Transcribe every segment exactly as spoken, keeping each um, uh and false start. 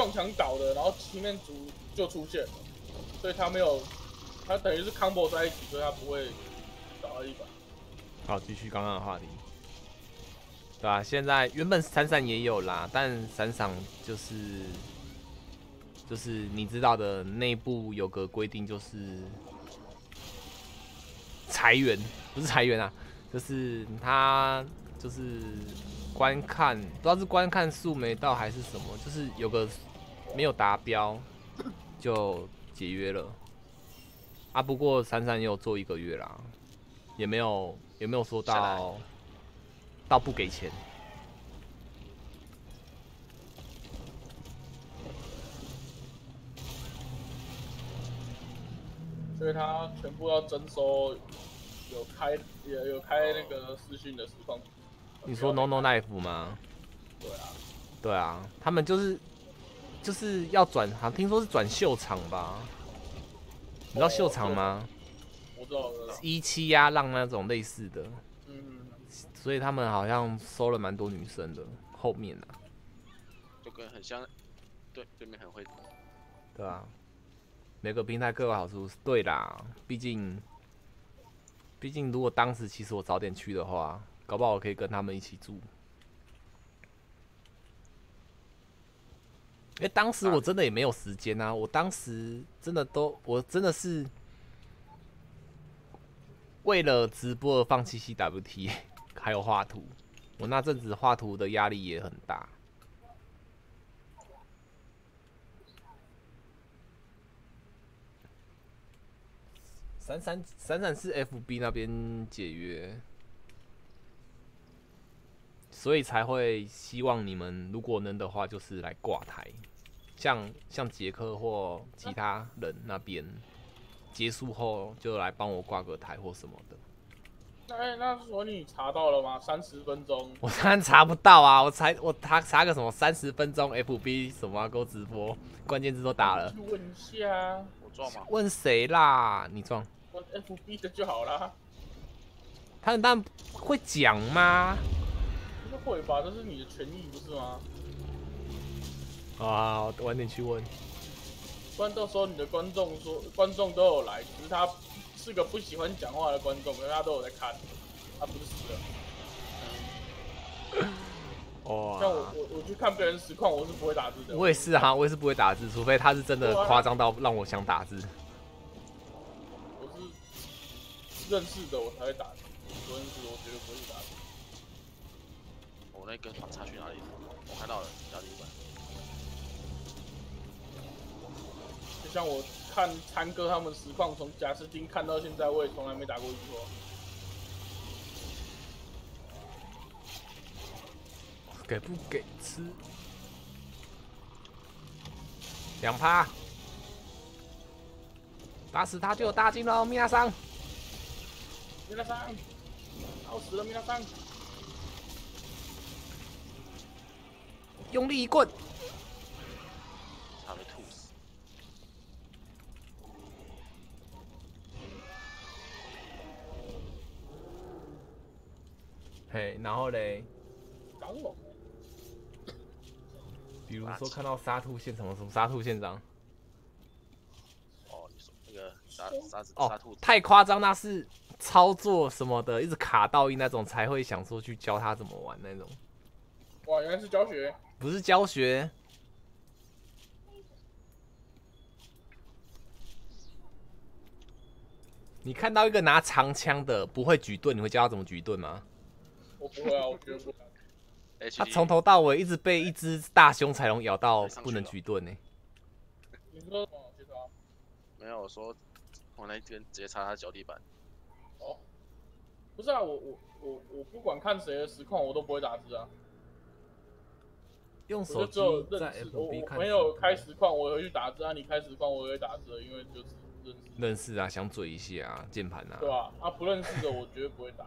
撞墙倒的，然后前面组就出现了，所以他没有，他等于是 combo 在一起，所以他不会倒到地板。 好，继续刚刚的话题。对啊，现在原本闪闪也有啦，但闪闪就是就是你知道的，内部有个规定，就是裁员，不是裁员啊，就是他就是观看，不知道是观看数没到还是什么，就是有个没有达标就解约了。啊，不过闪闪也有做一个月啦，也没有也没有说到到不给钱。 所以他全部要征收，有开也有开那个视讯的实况。 你说 No No Knife 吗？ 对啊， 对啊，他们就是就是要转，好像听说是转秀场吧？你知道秀场吗？ 我知道，我知道。 一期呀浪那种类似的， 嗯， 所以他们好像收了蛮多女生的。后面啊， 就跟很像，对对面很会。 对啊，每个平台各有好处。对啦，毕竟毕竟如果当时其实我早点去的话，搞不好我可以跟他们一起住。因为当时我真的也没有时间啊，我当时真的都，我真的是为了直播而放弃 C W T， 还有画图。我那阵子画图的压力也很大。闪闪闪闪是 F B 那边解约，所以才会希望你们如果能的话，就是来挂台，像像杰克或其他人那边结束后就来帮我挂个台或什么的。 那那所以你查到了吗？三十分钟， 我当然查不到啊，我查我查查个什么三十分钟 F B 什么给我直播，关键字都打了。 去问一下， 我撞吗？ 问谁啦？你撞？ 问 F B 的就好啦。 他们当然会讲吗？ 应该会吧，这是你的权益不是吗？ 啊，晚点去问。 不然到时候你的观众说，观众都有来，只是他是个不喜欢讲话的观众，可是他都有在看，他不是死了。 哦， 像我我我去看别人实况，我是不会打字的。 我也是啊，我也是不会打字，除非他是真的夸张到让我想打字。 我是认识的我才会打字，不认识的我绝对不会去打字。 我那根反差去哪里？我看到了，压力板。 就像我看参哥他们实况，从贾斯汀看到现在，我也从来没打过一局哦。 给不给吃？两趴，打死他就有大金喽，米亚桑。 米拉桑，好死了，米拉桑。 用力一棍。 差点吐死。 嘿，然后嘞， 挡我。 比如说看到沙兔现场，什么沙兔现场？ 哦，你说那个沙沙子哦沙兔， 太夸张，那是操作什么的，一直卡到音那种才会想说去教他怎么玩那种。 哇，原来是教学。 不是教学。你看到一个拿长枪的不会举盾，你会教他怎么举盾吗？ 我不会啊，我绝对不会。 他从头到尾一直被一只大凶彩龙咬到不能举盾呢、欸。 你说什么？介绍？ 没有，我说我那边直接插他脚底板。 哦，不是啊，我我我我不管看谁的实况，我都不会打字啊。 用手机在 F B 看。 我没有开实况，我会去打字啊。你开实况，我也会打字，因为就是认识。 认识啊，想嘴一下啊，键盘啊。 对吧、啊？啊，不认识的我绝对不会打。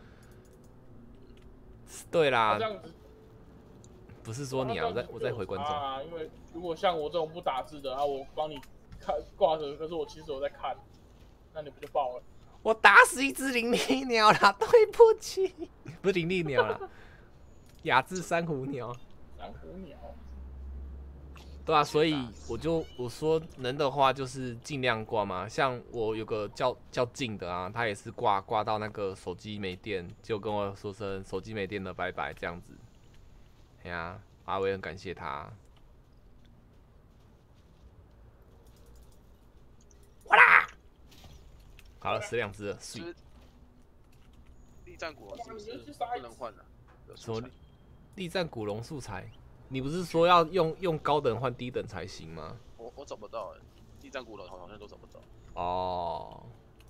对啦。 这样子。 不是说你啊，我在我在回观众啊，因为如果像我这种不打字的啊，我帮你看挂着，可是我其实我在看，那你不就爆了？ 我打死一只灵力鸟啦，对不起，不是灵力鸟啦，雅致珊瑚鸟。 珊瑚鸟。 对啊，所以我就我说能的话就是尽量挂嘛。像我有个较较近的啊，他也是挂挂到那个手机没电，就跟我说声手机没电了，拜拜这样子。哎呀，啊，我也很感谢他。哇啦！好了，死两只了， 是力战古龙是不是不能换的？ 什么力战古龙素材？你不是说要用用高等换低等才行吗？ 我我找不到哎，力战古龙好像都找不到。 哦。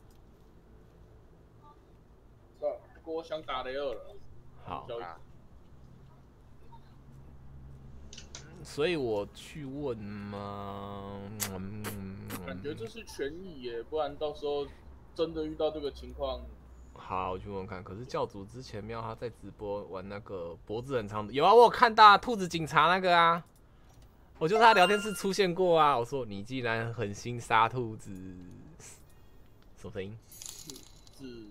是吧？不过我想打雷二了。 好。 啊。 所以我去问吗？嗯、 感觉这是权益耶，不然到时候真的遇到这个情况。 好，我去问问看。可是教主之前喵他在直播玩那个脖子很长的，有啊，我有看到、啊、兔子警察那个啊，我就在他聊天室出现过啊。我说你既然狠心杀兔子，什么声音？ 是。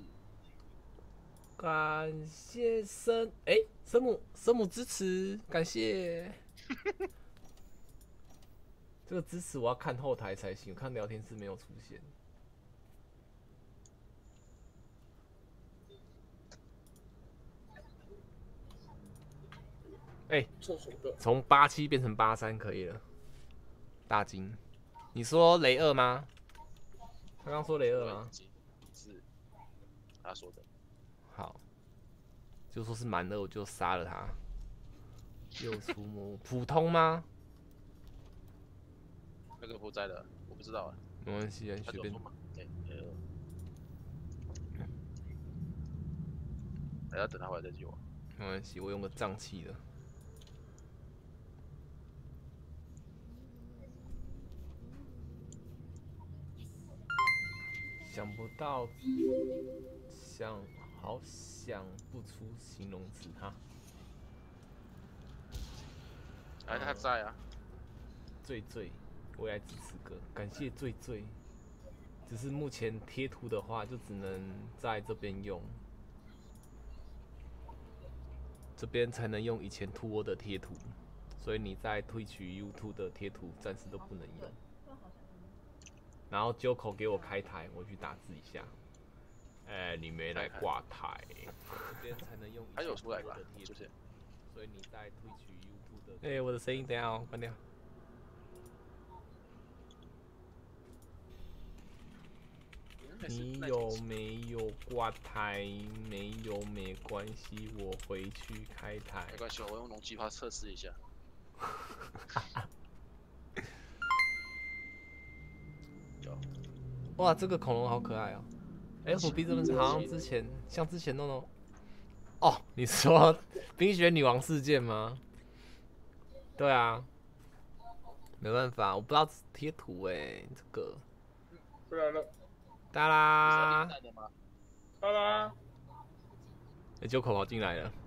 感谢生哎、欸，生母生母支持，感谢。这个支持我要看后台才行，看聊天室没有出现。哎、欸，从八七变成八三可以了。大金，你说雷二吗？刚刚说雷二吗？ 是，他说的。 好，就说是满二，我就杀了他。又出魔，普通吗？ 那个不在的，我不知道啊。 没关系，你随便。 对，还要等他回来再救我。 没关系，我用个瘴气的。想不到，想好想不出形容词哈。 哎，他在啊。 醉醉，我来支持哥，感谢醉醉。只是目前贴图的话，就只能在这边用，这边才能用以前图我的贴图，所以你在推取 YouTube 的贴图暂时都不能用。然后揪口给我开台，我去打字一下。哎、欸，你没来挂台，这边才能用。 还有出来吧？就是。 所以你在推取 YouTube 的。哎、欸，我的声音等一下哦，关掉。你有没有挂台？没有没关系，我回去开台。 没关系，我用龙击炮测试一下。有。 哇，这个恐龙好可爱哦、喔。F B 这边好像之前像之前那种。哦，你说冰雪女王事件吗？对啊。没办法，我不知道贴图哎、欸，这个。 不然了。 哒啦， 哒啦， 哎、欸，九口跑进来了。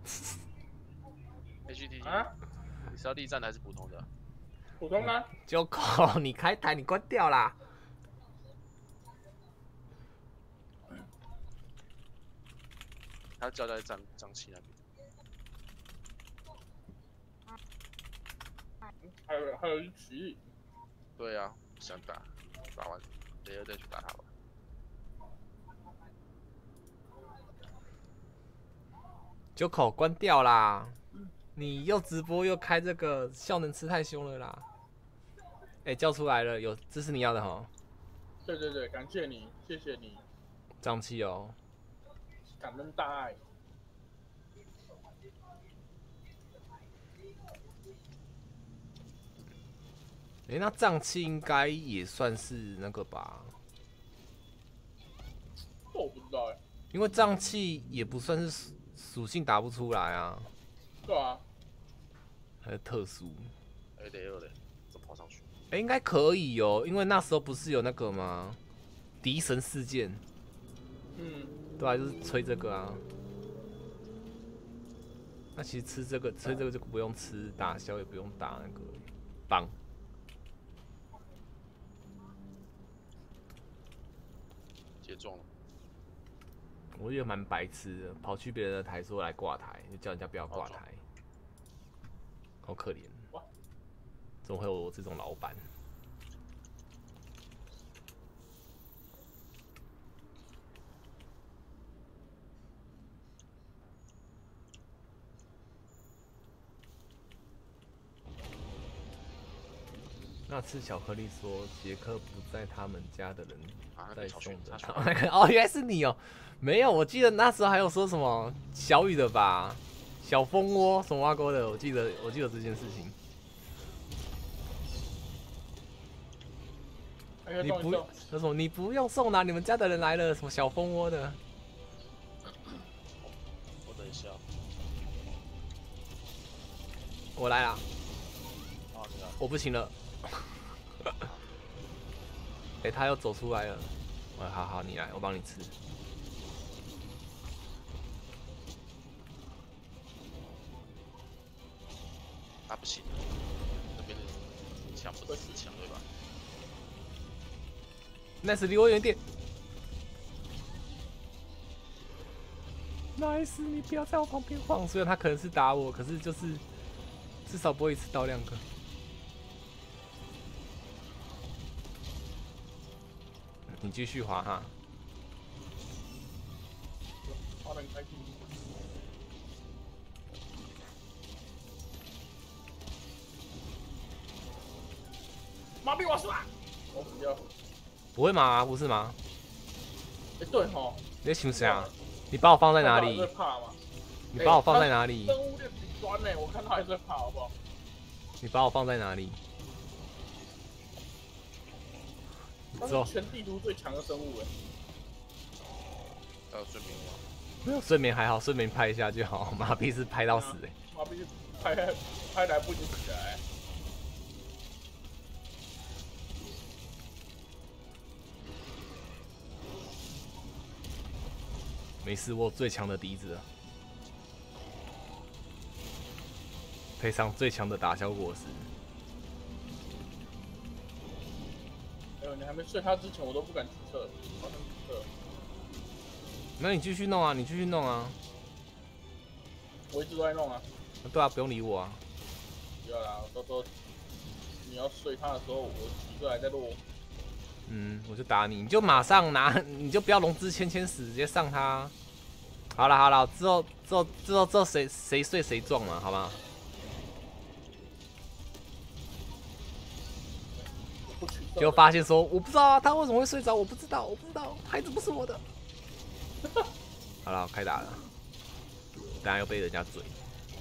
H T T 啊？ 你是要力战的还是普通的？ 普通的。 九口，你开台，你关掉啦。 他交在瘴瘴气那边。 还有还有一曲。 对啊，想打，打完雷二再去打他吧。 九口关掉啦！你又直播又开这个，效能吃太凶了啦！哎、欸，叫出来了，有这是你要的哈？ 对对对，感谢你，谢谢你。 瘴气哦， 感恩大爱。 哎、欸，那瘴气应该也算是那个吧？ 这我不知道哎、欸。 因为瘴气也不算是属性打不出来啊。 对啊。 还是特殊。 哎，雷二嘞，怎么跑上去？ 哎、欸，应该可以哦、喔，因为那时候不是有那个吗？敌神事件。 嗯。 对啊，就是吹这个啊。那其实吃这个，吹这个就不用吃，打消也不用打那个棒。 接中了。 我觉得蛮白痴的，跑去别人的台说来挂台，就叫人家不要挂台，好可怜。 怎么会有我这种老板？那次巧克力说杰克不在他们家的人在送的他，那个哦，原来是你哦，没有，我记得那时候还有说什么小雨的吧，小蜂窝什么挖沟的，我记得我记得这件事情。你不那什么你不用送啦，你们家的人来了，什么小蜂窝的。 我等一下， 我来啦， 啊你来， 我不行了。哎、欸，他又走出来了。哎，好好，你来，我帮你吃。 啊不行，那边的枪不是枪对吧 ？Nice， 离我远点。Nice， 你不要在我旁边晃。虽然他可能是打我，可是就是至少不会一次到两个。你继续滑哈。 滑得很开心。麻痹我是吧？我不要。 不会吗？不是吗？ 哎、欸，对吼。 你在想啥？你把我放在哪里？ 会怕吗？ 你把我放在哪里？ 生物链顶端呢？我看他还是会怕，好不好？ 你把我放在哪里？ 他是全地图最强的生物哎。 还有睡眠吗？ 没有睡眠还好，睡眠拍一下就好。麻痹是拍到死哎、欸。 麻痹拍拍来不及起来。 没事，我有最强的笛子了，配上最强的打消果实。 没有，你还没睡他之前，我都不敢去测，好像去测。 那你继续弄啊，你继续弄啊。 我一直都在弄啊。 对啊，不用理我啊。 不要啦，到时候你要睡他的时候，我体色还在落。 嗯，我就打你，你就马上拿，你就不要龙之千千死，直接上他。好了好了，之后之后之后之后谁谁睡谁撞嘛，好吗？就发现说我不知道啊，他为什么会睡着？我不知道，我不知道，孩子不是我的。好了，开打了，等下又被人家追。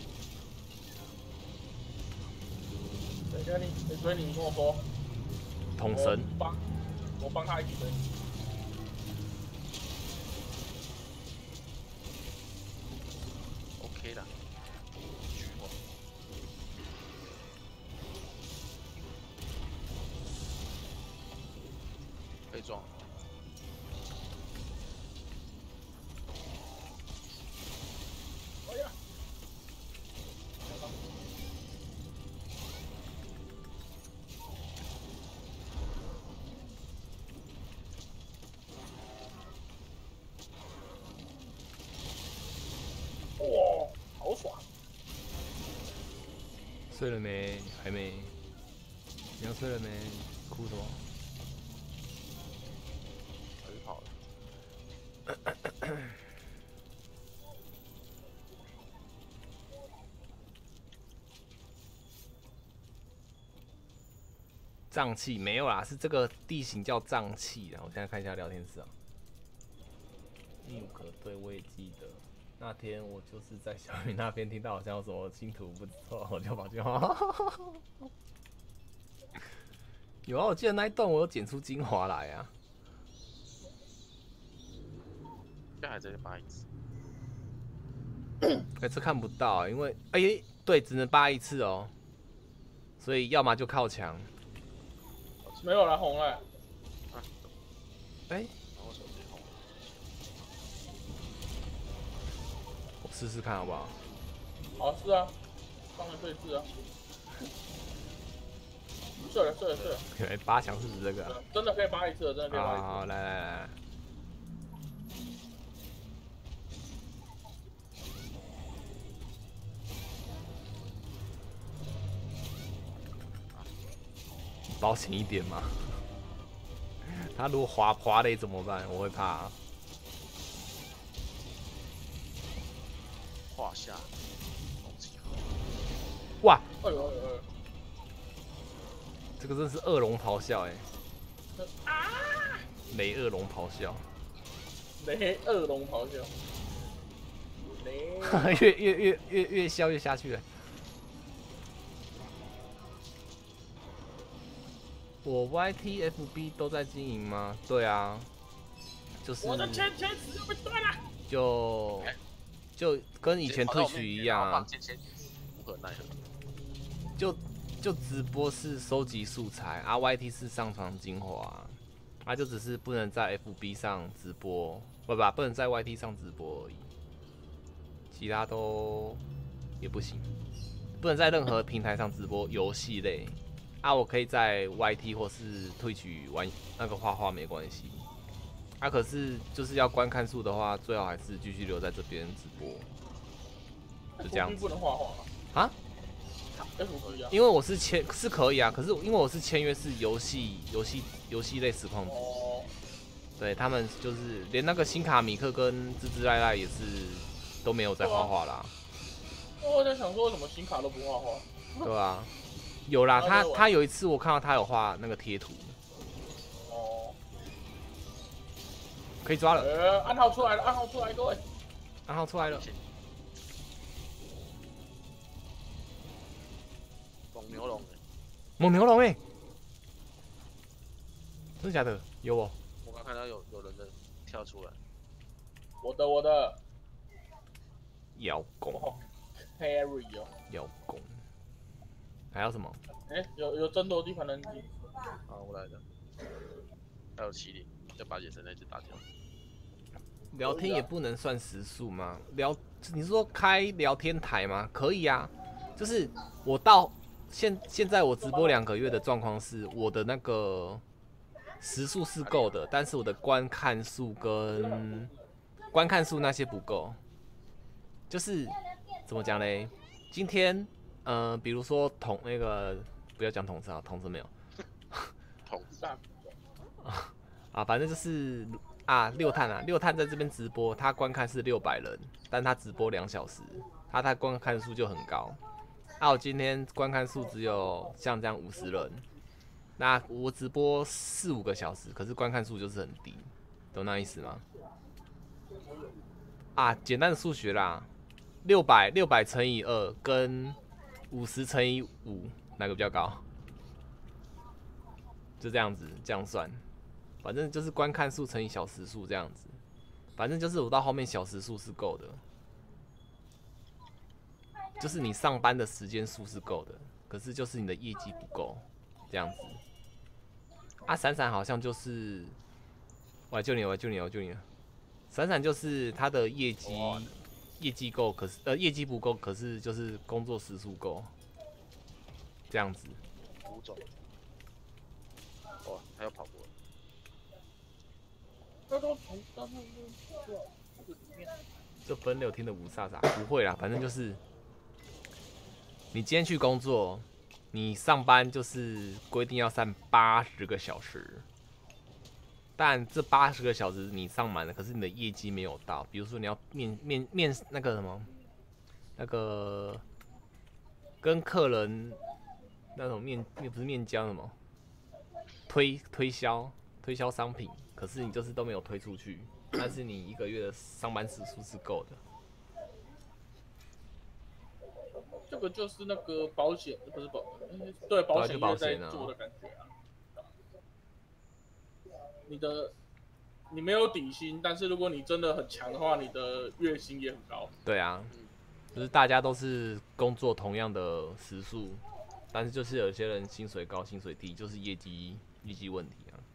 等一下你，你所以你跟我说， 统神， 我帮，我帮他一起追。 OK 的，举我。被撞。 哎呀！哇，好爽！ 睡了没？还没。你要睡了没？哭什么？ 还是跑了。 瘴气没有啦，是这个地形叫瘴气啊。我现在看一下聊天室啊。第五个对，我也记得。那天我就是在小雨那边听到好像有什么星图不错，我就跑去。有啊，我记得那一段我有剪出精华来啊。 现在还在扒一次。 哎、欸，这看不到、啊，因为哎、欸，对，只能扒一次哦。所以要么就靠墙。 没有了，红了。 啊。 哎、欸。 我手机红。 我试试看好不好？ 好，是啊，当然可以试啊。睡了，睡了，睡了。 原来扒墙是指这个、啊。 真的可以扒一次，真的可以扒一次。 好，好，来来来。 保险一点嘛。他如果滑滑雷怎么办？我会怕、啊。 胯下， 哇！ 哎呦哎呦！ 这个真是恶龙咆哮哎、 欸！啊！ 雷恶龙咆哮。 雷恶龙咆哮。雷。 越越越越越笑越下去了。我 Y T F B 都在经营吗？对啊，就是我的钱钱匙被断了。 就就跟以前退取一样啊， 无可奈何。 就就直播是收集素材，啊 Y T 是上传精华，啊就只是不能在 F B 上直播，不不不能在 Y T 上直播而已，其他都也不行，不能在任何平台上直播游戏类。啊，我可以在 Y T 或是退取玩那个画画没关系。啊，可是就是要观看数的话，最好还是继续留在这边直播，就这样子。 不能画画啊 ？F B 啊？ 因为我是签是可以啊，可是因为我是签约是游戏游戏游戏类实况组， 哦、 对他们就是连那个新卡米克跟芝芝赖赖也是都没有在画画啦。 我在想说，为什么新卡都不画画？ 对啊。有啦，他他有一次我看到他有画那个贴图， 哦， 可以抓了。 呃，暗号出来了，暗号出来，各位， 暗号出来了。 蒙牛龙， 蒙牛龙哎，真的假的？有哦。 我刚看到有有人的跳出来。 我的我的。 摇弓。 Harry 哦。 摇弓。还有什么？ 哎、欸，有有争夺地盘人机。 好，我来的。还有麒麟，要把野神那只打掉。 聊天也不能算时速吗？聊，你是说开聊天台吗？可以啊，就是我到现现在我直播两个月的状况是，我的那个时速是够的，但是我的观看数跟观看数那些不够。就是怎么讲嘞？今天。呃，比如说统那个，不要讲统治啊，统治没有。 统治啊，反正就是啊，六探啊，六探在这边直播，他观看是六百人，但他直播两小时，他他观看数就很高。啊，我今天观看数只有像这样五十人，那我直播四五个小时，可是观看数就是很低，懂那意思吗？啊，简单的数学啦，六百六百乘以二跟五十乘以五，哪个比较高？就这样子，这样算。反正就是观看数乘以小时数这样子。反正就是我到后面小时数是够的，就是你上班的时间数是够的，可是就是你的业绩不够，这样子。啊，闪闪好像就是，我来救你，我来救你，我来救你。闪闪就是他的业绩。业绩够，可是呃业绩不够，可是就是工作时数够，这样子。 五种，哦，还要跑过。 这分流听的无煞煞，不会啦，反正就是你今天去工作，你上班就是规定要上八十个小时。但这八十个小时你上满了，可是你的业绩没有到。比如说你要面面面那个什么，那个跟客人那种面面不是面交什么，推推销推销商品，可是你就是都没有推出去，但是你一个月的上班时数是够的。 这个就是那个保险，不是保，对保险业在做的感觉啊。你的你没有底薪，但是如果你真的很强的话，你的月薪也很高。 对啊，就是大家都是工作同样的时数，但是就是有些人薪水高，薪水低，就是业绩业绩问题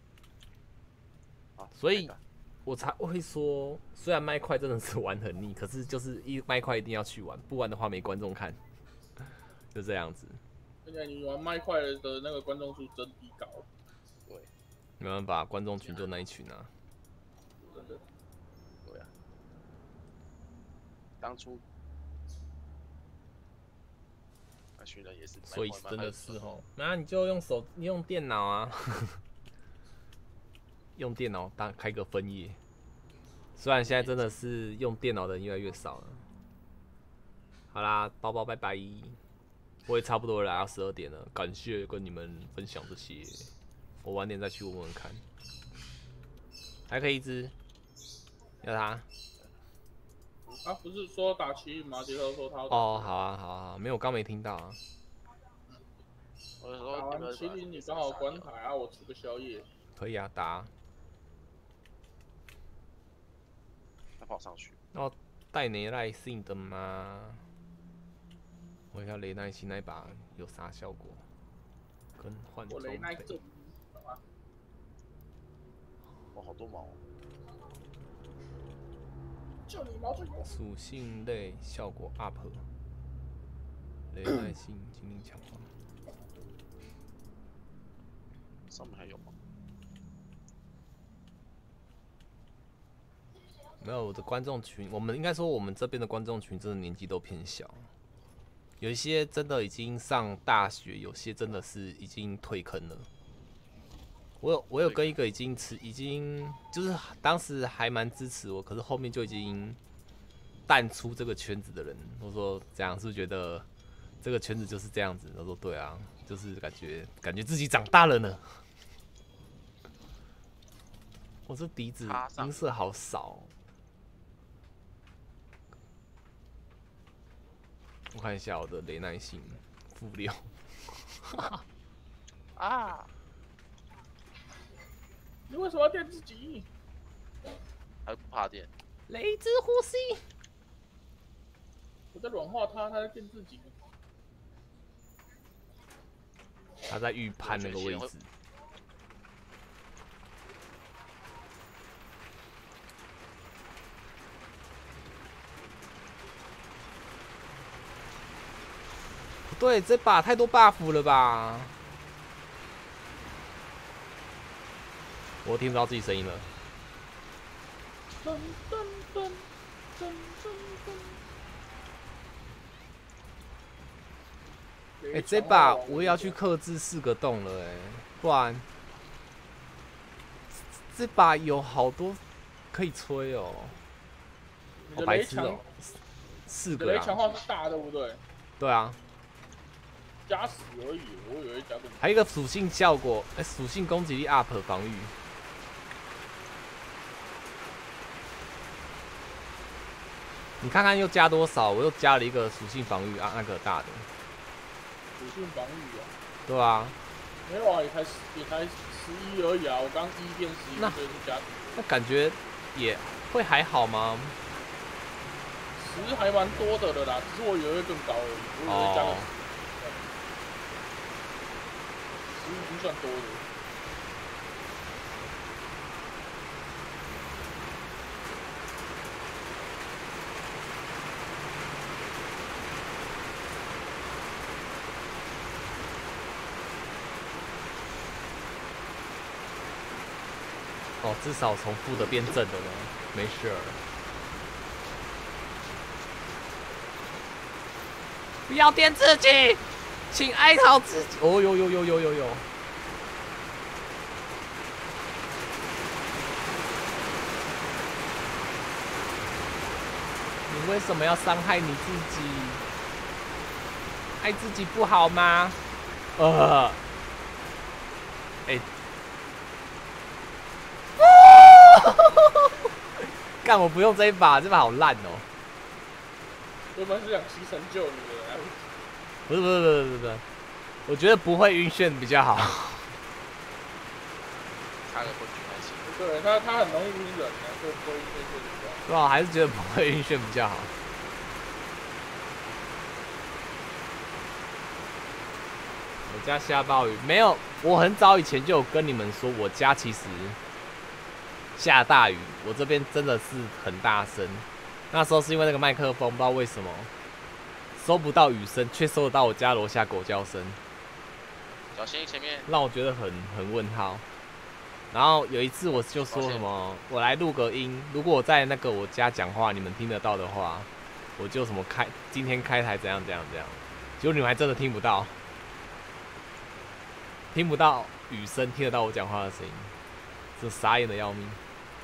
啊。所以我才会说，虽然麦块真的是玩很腻，可是就是一麦块一定要去玩，不玩的话没观众看，就这样子。 现在你玩麦块的那个观众数真低高。 对。 没办法，观众群就那一群啊。 真的。 对啊。当初， 那群人也是， 所以真的是哦，那你就用手，你用电脑啊，用电脑当开个分页。虽然现在真的是用电脑的人越来越少了。好啦，包包拜拜，我也差不多来到十二点了，感谢跟你们分享这些，我晚点再去问问看。还可以一只，要他。 啊，不是说打麒麟吗？杰克说他要打哦，好啊，好啊，好，没有，我刚没听到啊。 我说打完麒麟你刚好关台啊，我吃个宵夜。 可以啊，打啊。 他跑上去。 哦，带雷耐性的吗？我看雷耐性那一把有啥效果？跟换装备。 哇，好多毛、哦。 就你毛最多。 属性类效果 up， 雷耐性精灵强化。 上面还有吗？ 没有，我的观众群，我们应该说我们这边的观众群真的年纪都偏小，有一些真的已经上大学，有些真的是已经退坑了。我有我有跟一个已经持已经就是当时还蛮支持我，可是后面就已经淡出这个圈子的人，我说这样是不是觉得这个圈子就是这样子？他说对啊，就是感觉感觉自己长大了呢。我这笛子音色好少、哦。我看一下我的雷耐性负六， 啊！ 你为什么要电自己？ 还不怕电？ 雷之呼吸。 我在软化它，它在电自己。 他在预判那个位置。对，这把太多 buff 了吧？我听不到自己声音了。 噔噔噔噔噔噔。 哎、欸，这把我也要去克制四个洞了哎、欸，不然这把有好多可以吹哦。好白痴哦，四个啊。 雷强化是大，对不对？ 对啊。 加十而已，我以为加更多。 还有一个属性效果，哎、欸，属性攻击力 up 防御。你看看又加多少？我又加了一个属性防御啊，那个大的。 属性防御啊？ 对啊。 没有啊，也才也才十一而已啊！我刚一变十一，所以是加十。 那感觉也会还好吗？ 十还蛮多的了啦，只是我以为会更高而已，我以为加个十。哦十已经算多了。 哦，至少从负的变正的了，没事儿。不要电自己，请哀悼自己。哦呦呦呦呦呦呦！你为什么要伤害你自己？爱自己不好吗？呃，哎、欸。干！我不用这一把，这把好烂哦。 原本是想牺牲救你的， 不是不是不是不是不是，我觉得不会晕眩比较好。 差个昏厥还行。 对他他很容易晕人啊，所以不会晕眩比较好。 对啊，还是觉得不会晕眩比较好。我家下暴雨没有？我很早以前就有跟你们说，我家其实下大雨，我这边真的是很大声。那时候是因为那个麦克风，不知道为什么收不到雨声，却收得到我家楼下狗叫声。 小心前面， 让我觉得很很问号。然后有一次我就说什么，我来录个音，如果我在那个我家讲话，你们听得到的话，我就什么开今天开台怎样怎样怎样。 结果你们还真的听不到，听不到雨声，听得到我讲话的声音，这傻眼的要命。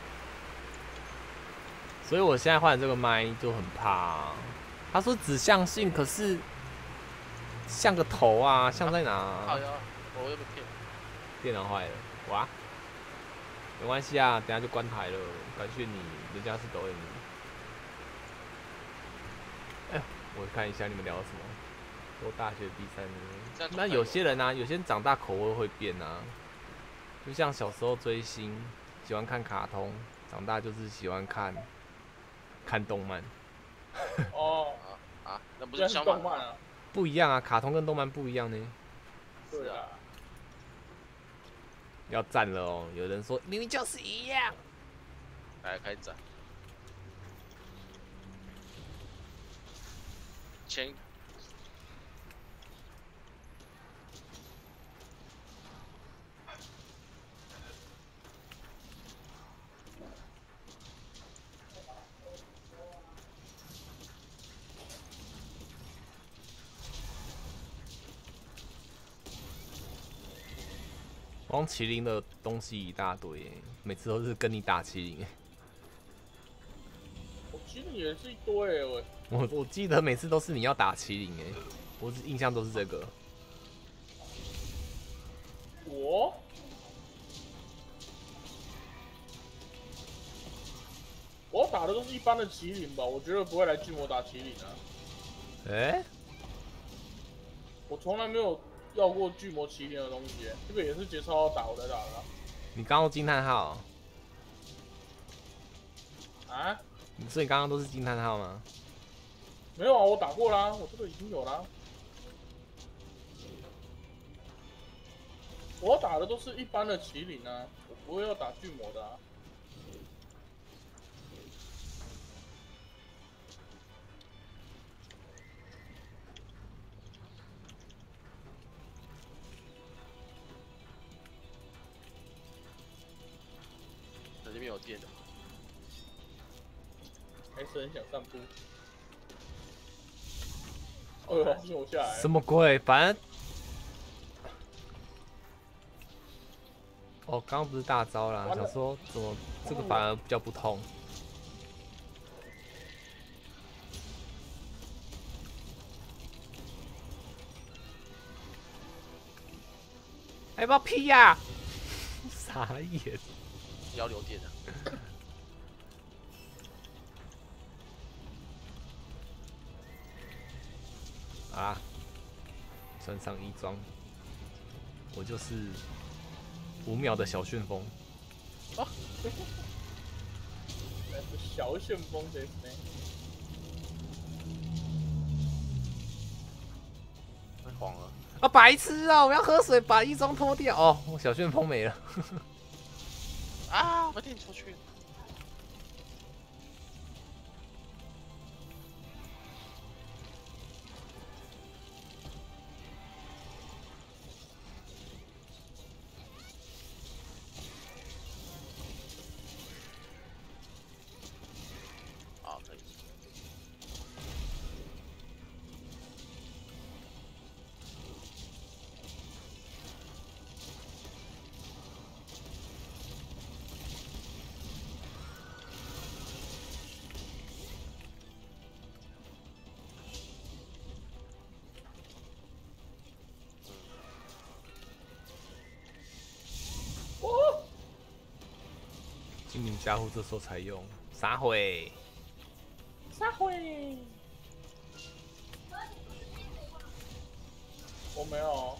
所以我现在换的这个麦就很怕、啊。他说指向性，可是像个头啊，像在哪、啊？ 好呀，我又被骗。 电脑坏了，哇！没关系啊，等下就关台了。感谢你，人家是抖 M。哎，我看一下你们聊什么。我大学第三年，那有些人啊，有些人长大口味会变啊。就像小时候追星，喜欢看卡通，长大就是喜欢看看动漫。 哦啊啊，那不是相反动漫啊？ 不一样啊，卡通跟动漫不一样呢。 对啊。 要赞了哦！有人说明明就是一样。 来开战。前。 光麒麟的东西一大堆，每次都是跟你打麒麟。 我麒麟也是一堆我。 我我记得每次都是你要打麒麟哎，我印象都是这个。 我？我打的都是一般的麒麟吧，我绝对不会来巨魔打麒麟啊。 哎、欸， 我从来没有要过巨魔麒麟的东西，这个也是节操要打我才打的、啊。 你刚刚惊叹号？ 啊？ 所以刚刚都是惊叹号吗？ 没有啊，我打过啦，我这个已经有啦。我打的都是一般的麒麟啊，我不会要打巨魔的啊。 这边有电的。 还是很想散步。哎呦，信我下来。 什么鬼？反正，哦，刚刚不是大招啦，想说怎么这个反而比较不痛。要不要劈呀？傻眼。 要留电的。 啊！穿上衣装，我就是五秒的小旋风。 啊！小旋风ですね。 太慌了。 啊！白痴啊！我要喝水，把衣装脱掉。哦，我小旋风没了。 啊！我电出去。 精灵加护这时候才用，撒毁， 撒毁。我没有。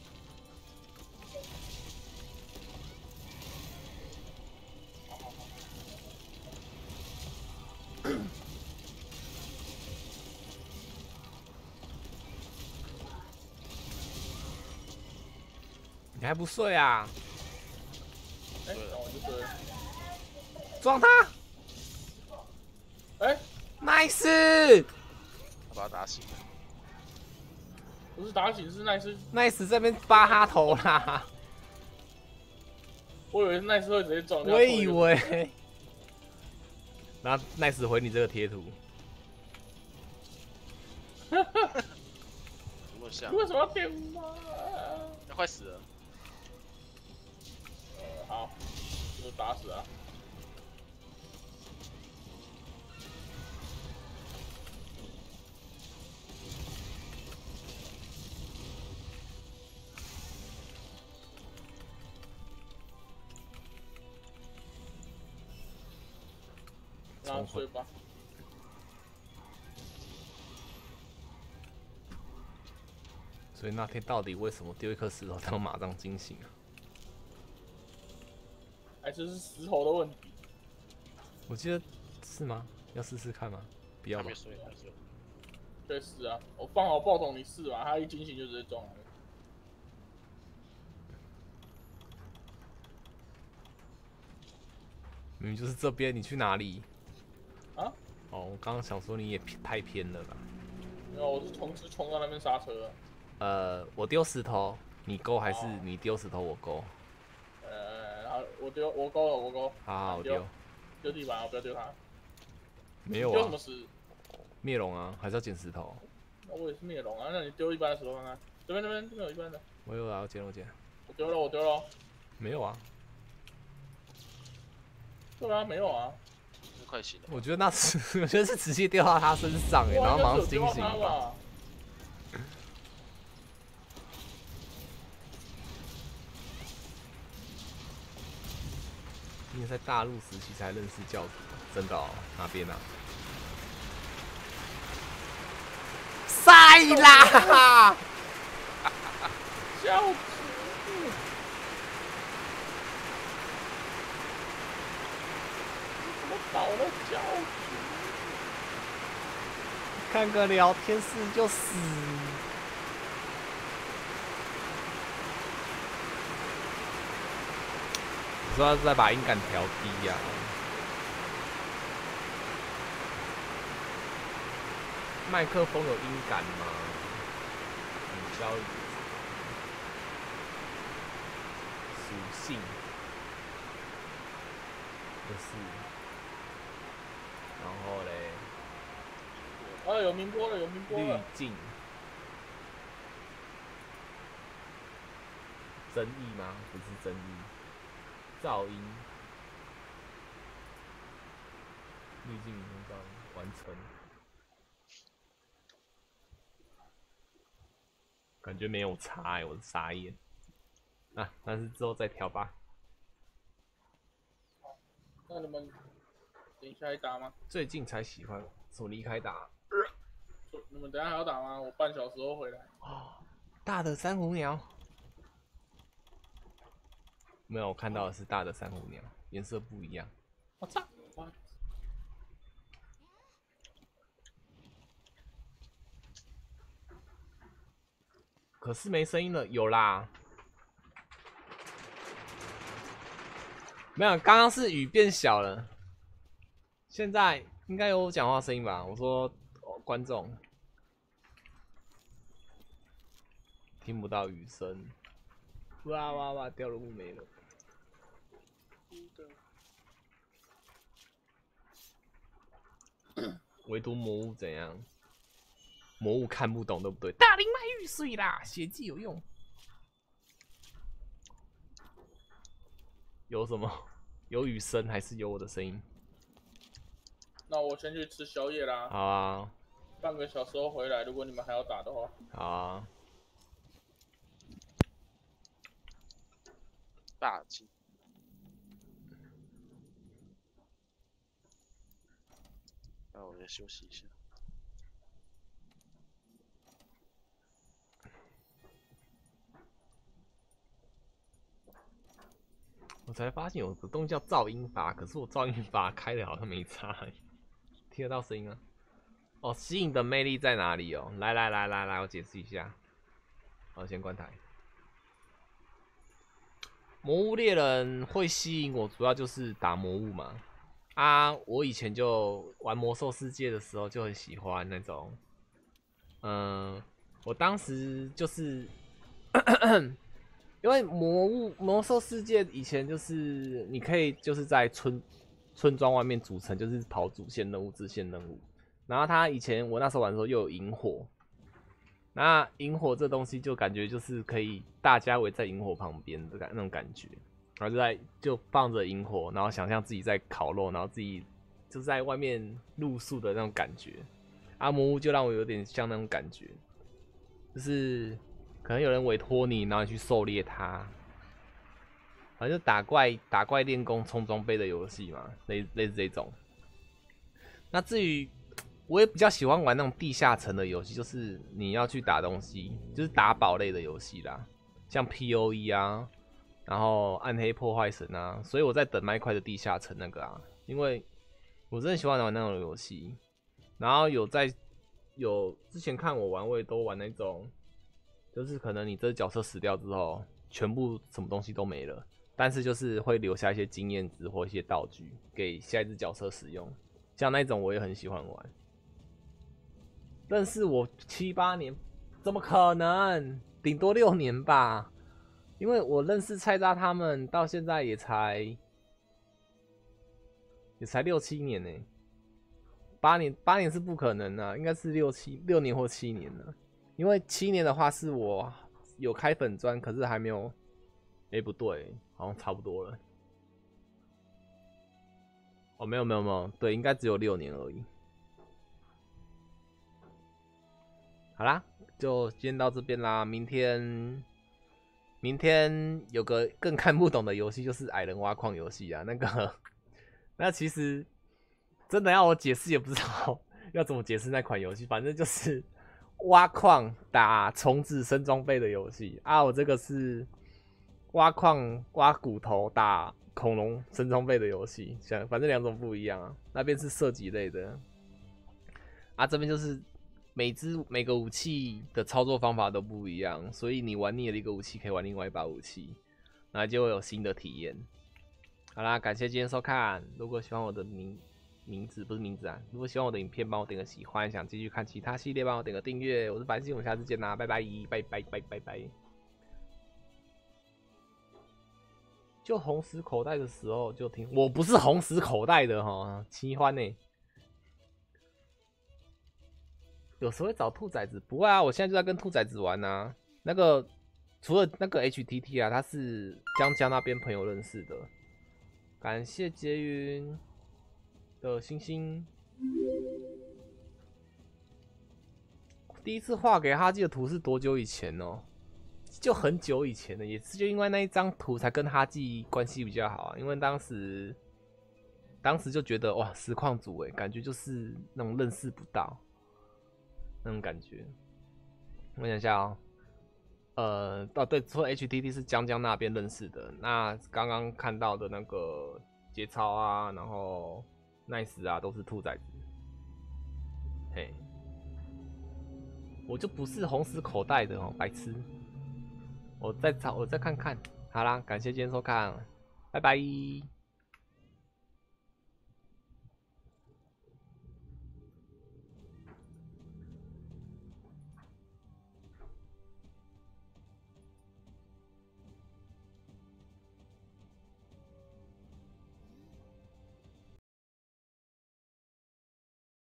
你还不睡啊？ 哎、欸，等我就睡。 撞他！ 哎、欸、 ，nice！ 他把他打醒了。 不是打醒，是奈斯。 奈斯这边扒他头啦。 我以为是奈斯会直接撞。 我以为。然后奈斯回你这个贴图。 怎么下你，为什么要电我啊？ 要快死了。 呃，好，就打死啊！让他睡吧。 所以那天到底为什么丢一颗石头让马上惊醒啊？ 还是是石头的问题？ 我记得是吗？要试试看吗？不要吧还没。睡，还没睡。 确实啊，我放好爆筒你试吧，他一惊醒就直接中了。 明明就是这边，你去哪里？ 啊？ 哦，我刚刚想说你也偏太偏了啦。 没有，我是同时冲到那边刹车。 呃，我丢石头，你勾还是哦你丢石头我勾？ 呃，然后我丢，我勾了，我勾。 好好，我丢丢。 丢地板，我不要丢它。 没有啊丢什么，石？ 灭龙啊，还是要捡石头？ 那我也是灭龙啊，那你丢一般的石头看看。这边这边这边有一般的。 我有啊，我捡我捡。 我丢了，我丢了。 没有啊， 对啊，没有啊。 快醒了。 我觉得那是，我觉得是直接掉到他身上哎，然后马上惊醒吧。 吧。 你也在大陆时期才认识教主，真的哦？哪边啊？塞啦！ 教主，怎么倒了教主？ 看个聊天室就死。你说要再把音感调低呀、啊？麦克风有音感吗？你教属性就是，然后嘞， 啊，有明波了，有明波滤了。 镜，争议吗？不是争议，噪音，滤镜跟噪音完成，感觉没有差哎、欸，我的傻眼。啊，但是之后再调吧。 那你们等一下还打吗？ 最近才喜欢，我离开打。 你们等一下还要打吗？我半小时后回来。 哦，大的珊瑚鸟。没有，我看到的是大的珊瑚鸟，颜色不一样。 我操！ 可是没声音了，有啦。没有，刚刚是雨变小了，现在应该有我讲话声音吧？我说、哦、观众听不到雨声，哇哇哇，掉了雾没了。唯独魔物怎样？魔物看不懂，对不对？大灵卖玉水啦，血祭有用。有什么？有雨声还是有我的声音？ 那我先去吃宵夜啦。 好啊， 半个小时后回来，如果你们还要打的话。 好啊。 大鸡。那我先休息一下。 我才发现有个东西叫噪音阀，可是我噪音阀开的好像没差，听得到声音啊？哦，吸引的魅力在哪里哦？来来来来来，我解释一下。好，先关台。魔物猎人会吸引我，主要就是打魔物嘛。啊，我以前就玩魔兽世界的时候就很喜欢那种，嗯、呃，我当时就是。因为魔物魔兽世界以前就是你可以就是在村村庄外面组成，就是跑主线任务、支线任务。然后它以前我那时候玩的时候又有萤火， 那萤火这东西就感觉就是可以大家围在萤火旁边的感那种感觉，然后就在就放着萤火，然后想象自己在烤肉，然后自己就在外面露宿的那种感觉。阿魔屋就让我有点像那种感觉，就是可能有人委托你，然后你去狩猎它，反正就打怪打怪练功充装备的游戏嘛，类类似这种。那至于我也比较喜欢玩那种地下城的游戏，就是你要去打东西，就是打宝类的游戏啦，像 P O E 啊，然后暗黑破坏神啊，所以我在等麦块的地下城那个啊，因为我真的喜欢玩那种游戏。然后有在有之前看我玩，我也都玩那种，就是可能你这角色死掉之后，全部什么东西都没了，但是就是会留下一些经验值或一些道具给下一只角色使用，像那种我也很喜欢玩。认识我七八年，怎么可能？顶多六年吧，因为我认识菜渣他们到现在也才也才六七年呢。八年八年是不可能的、啊，应该是六七六年或七年了。因为七年的话是我有开粉专，可是还没有。哎、欸，不对，好像差不多了。哦，没有没有没有，对，应该只有六年而已。好啦，就今天到这边啦。明天，明天有个更看不懂的游戏，就是矮人挖矿游戏啊。那个，那其实。真的要我解释也不知道要怎么解释那款游戏，反正就是挖矿打重置升装备的游戏啊。我这个是挖矿挖骨头打恐龙升装备的游戏，反正两种不一样啊。那边是射击类的啊，这边就是每只每个武器的操作方法都不一样，所以你玩腻了一个武器，可以玩另外一把武器，那就会有新的体验。好啦，感谢今天收看，如果喜欢我的名。名字不是名字啊！如果喜欢我的影片，帮我点个喜欢；想继续看其他系列，帮我点个订阅。我是白信，我们下次见啦，拜拜，拜拜拜拜拜。就红石口袋的时候就听，我不是红石口袋的哈，奇欢呢、欸。有时候会找兔崽子，不会啊，我现在就在跟兔崽子玩啊。那个除了那个 H T T 啊，他是江江那边朋友认识的。感谢杰云。的星星，第一次画给哈基的图是多久以前哦？就很久以前了，也是就因为那一张图才跟哈基关系比较好啊。因为当时，当时就觉得哇，实况组哎，感觉就是那种认识不到那种感觉。我想一下哦，呃，哦对，除了 H T T 是江江那边认识的，那刚刚看到的那个节操啊，然后。nice 啊，都是兔崽子，嘿，我就不是红石口袋的哦，白痴。我再找，我再看看。好啦，感谢今天收看，拜拜。